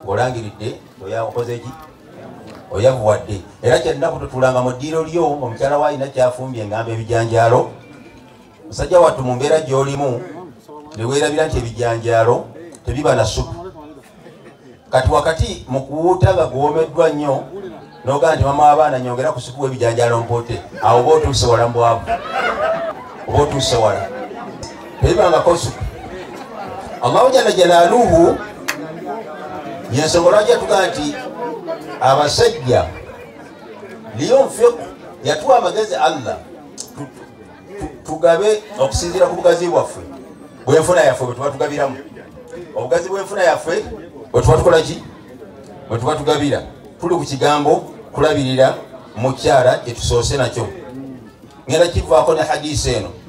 olangiridde oyakoze ki oyavuwadde era kyennaku tutulanga mu ddiiro lyo omukyala waayina kyafumbye ngamba ebijanjaalo musajja wattu mu mbeera gy'olimu ne weerabira nti ebijanjaalo tebiba na supu kati wakati mu kuwuutaga guwomeddwa nnyo nogaa nti mama w'abaana nyongera ku supu w'ebijanjaalo mpote awo oba otuuse wala mu bwavu oba otuuse wala tebibangako supu. Allahu jalla jalaaluhu yensonga lwaki yatugaa nti abasajja liyunfiq yatuwa amagezi Allah tugabe okusinziira ku bugazi bwaffe bw'enfuna yaffe bwe tuba tugabiramu obugazi bw'enfuna yaffe bwe tuba tukola ki bwe tuba tugabira tuli ku kigambo kulabirira mukyala kye tusoose nakyo ngenda kivaako ne hadisi eno